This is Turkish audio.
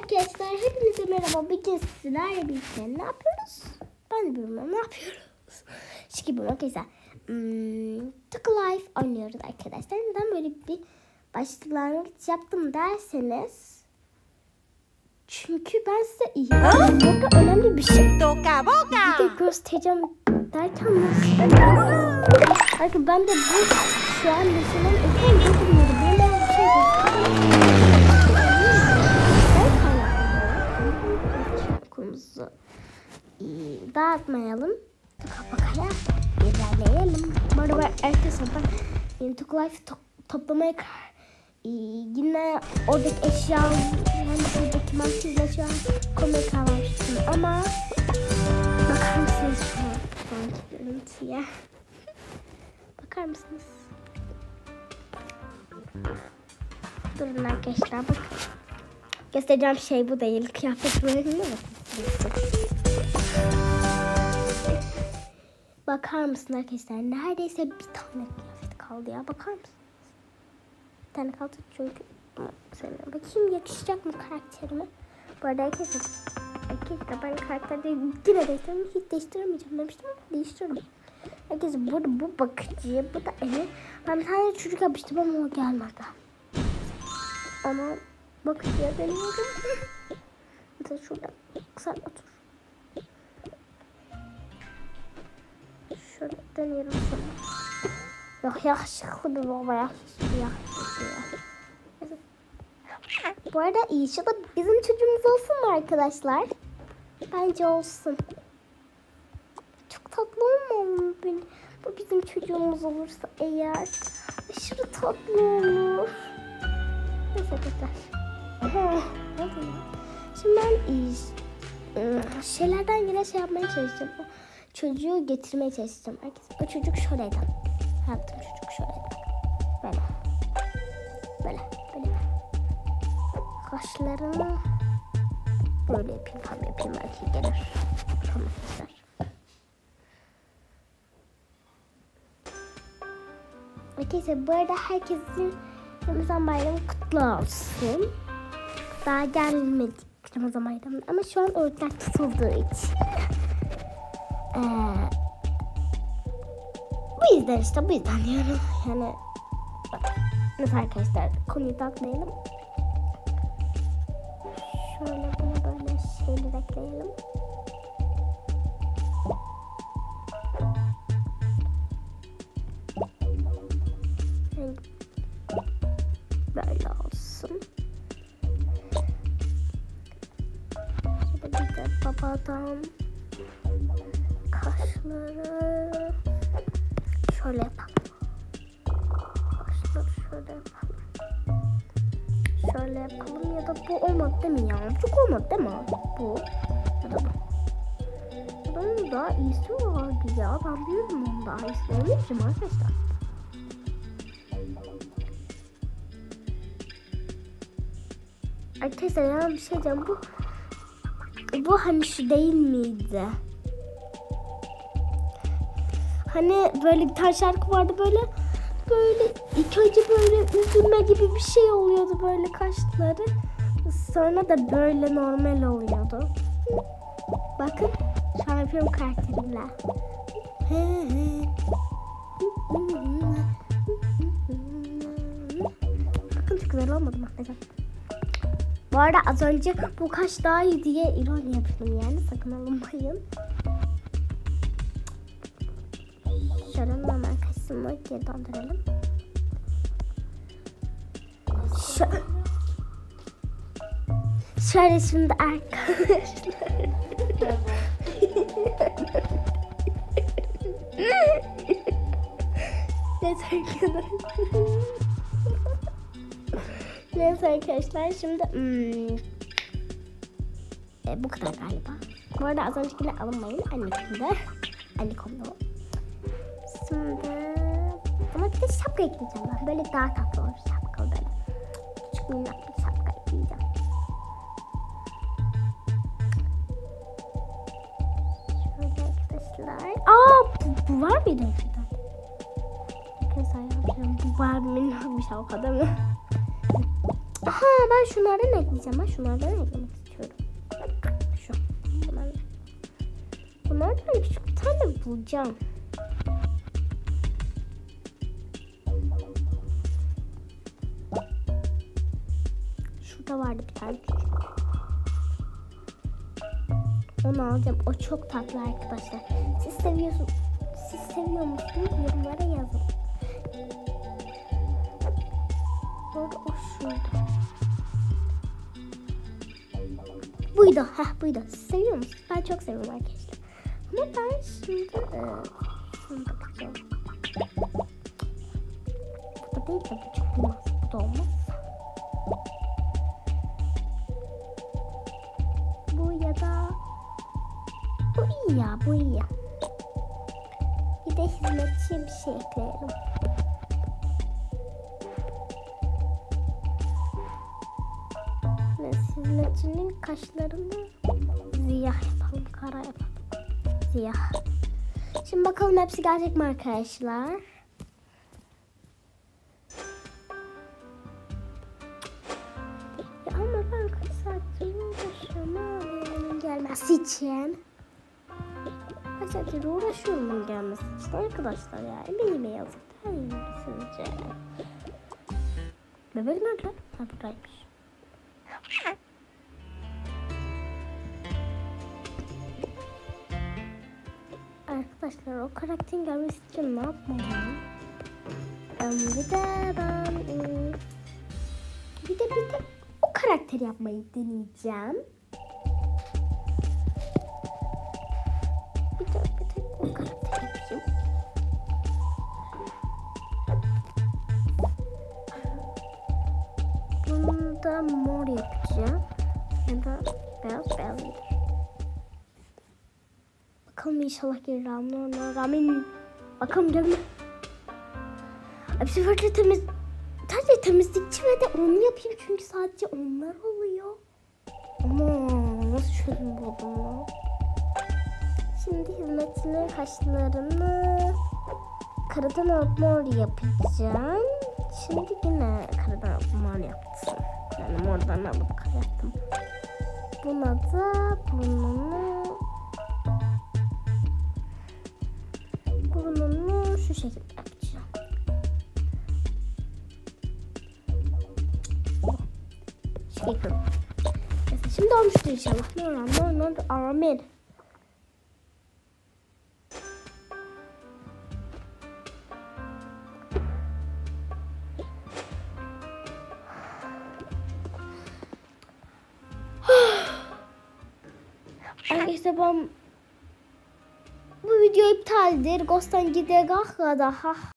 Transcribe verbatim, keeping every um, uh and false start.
Arkadaşlar hepinize merhaba. Bugün sizlerle birlikte ne yapıyoruz? Ben de bilmiyorum ne yapıyoruz. Şiki bu arkadaşlar. Hmm, Toca Life oynuyoruz arkadaşlar. Neden böyle bir başlangıç yaptım derseniz. Çünkü ben size iyi. Burada önemli bir şey. Toca boca. Bir de göstereceğim derken nasıl? Bakın ben de bu şu an mesela ekran götürüyordu. Böyle bir şey gösteriyor. Okulumuzu dağıtmayalım. Bakaya ilerleyelim. Bu arada arkadaşlar ben Toca Life to toplamaya karar. Yine oradaki eşya, yani buradaki mantıklı eşya koymaya karar vermiştim ama bakar mısınız şu anki görüntüye? Bakar mısınız? Durun arkadaşlar bakın. Göstereceğim şey bu değil. Kıyafet böyle mi? Bakar mısın arkadaşlar? Neredeyse bir tane kıyafet kaldı ya. Bakar mısın? Bir tane kaldı çünkü seviyorum. Bakayım yakışacak mı karakterime? Bu arada arkadaşlar, arkadaşlar ben karakterde yine değiştirmem. Hiç değiştiremeyeceğim demiştim ama değiştiririm. Arkadaşlar burada bu bakıcı, bu da eli. Ben bir tane çocuk yapmıştım ama o gelmedi. Ama bakıcıya deniyorum. Mesela şurada sen otur. Şöyle deniyorum sana. Yok yakışıklı bir baba, yakışıklı yakışıklı. Bu arada inşallah bizim çocuğumuz olsun mu arkadaşlar? Bence olsun. Çok tatlı olmalı mı benim? Bu bizim çocuğumuz olursa eğer aşırı tatlı olur. Neyse arkadaşlar. Şimdi ben iyi şeylerden yine şey yapmaya çalışacağım. O çocuğu getirmeye çalışacağım. Herkes, o çocuk şöyleydi. Yaptım çocuk şöyleydi. Böyle. Böyle. Böyle. Kaşlarını böyle yapayım. Tam yapayım belki gelir. Tamam güzel. Arkadaşlar bu arada herkesin Ramazan bayramı kutlu olsun. Daha gelmedik Ramazan bayramı ama şu an oruçlar tutulduğu için. Ee, bu yüzden işte bu yüzden diyorum. Yani nasıl arkadaşlar konuyu dağıtmayalım. Şöyle buna böyle şeyler ekleyelim. Böyle olsun. Şöyle bir de babadan kaşları şöyle yapalım. Kaşları şöyle yapalım. Şöyle yapalım ya da bu olmadı değil mi ya? Çok olmadı değil mi? Bu ya da bu. Bunun daha iyisi vardı ya. Ben biliyorum onun daha iyisi. Onu yapacağım arkadaşlar. Arkadaşlar ya bir şey diyeceğim. Bu bu hani şu değil miydi? Hani böyle bir tane şarkı vardı böyle böyle ilk önce böyle üzülme gibi bir şey oluyordu böyle kaşları. Sonra da böyle normal oluyordu. Bakın şu an yapıyorum karakterimle. Bakın çok güzel olmadı mı? Bu arada az önce bu kaş daha iyi diye ironi yapıyorum yani sakın alınmayın. Şöyle normal kaşımı geri döndürelim. Şöyle, şöyle şimdi arkadaşlar. Neyse arkadaşlar. Neyse arkadaşlar şimdi hmm, e, bu kadar galiba. Bu arada az öncekiyle alınmayın. Annekinde. Annekomda o. Şimdi ama bir de şapka ekleyeceğim ben. Böyle daha tatlı olur şapka böyle. Küçük minnak bir şapka ekleyeceğim. Şöyle arkadaşlar. Aa bu, bu var mıydı önceden? Arkadaşlar yapacağım. Bu var minnak bir şapka değil mi? Aha ben şunlardan ekleyeceğim. Ben şunlardan eklemek istiyorum. Bunlardan küçük bir tane bulacağım. Şurada vardı bir tane küçük. Onu alacağım. O çok tatlı arkadaşlar. Siz seviyorsunuz. Siz seviyor musunuz? Yorumlara yazın. Orada o şurada. Buydu. Heh buydu. Siz seviyor musunuz? Ben çok seviyorum arkadaşlar. Ama ben şimdi e, şunu bakacağım. Bu da değil de bu çıkmaz. Bu da olmaz. Bu ya da bu iyi ya. Bu iyi. Bir de hizmetçi bir şey ekleyelim. Ve hizmetçinin kaşlarını siyah yapalım. Kara yapalım. Siyah. Şimdi bakalım hepsi gelecek mi arkadaşlar? Ya ama ben kaç saattir uğraşıyorum abi gelmesi için. Kaç saattir uğraşıyorum bunun gelmesi için arkadaşlar ya. Emeğime yazık değil mi sizce? Bebek nerede? Ha buradaymış. Arkadaşlar o karakterin gelmesi için ne yapmalıyım? Ben bir de ben bir de bir de o karakteri yapmayı deneyeceğim. Bir de bir de o karakteri yapayım. Bunu da mor yapacağım. Ya da beyaz beyaz gider. Bakalım inşallah gelir Ramin. Ramin. Bakalım gelme. Bir sefer de temiz, sadece temizlikçi ve de onu yapayım çünkü sadece onlar oluyor. Ama nasıl çözüm buldum ya? Şimdi hizmetçinin kaşlarını karadan alıp mor yapacağım. Şimdi yine karadan alıp mor yaptım. Yani mordan alıp kara yaptım. Buna da burnunu burnunu şu şekilde yapacağım. Şekil. Neyse şimdi olmuştur inşallah. Ne olur ne olur amin. Arkadaşlar ben bu video iptaldir. Ghost'tan gidelim daha.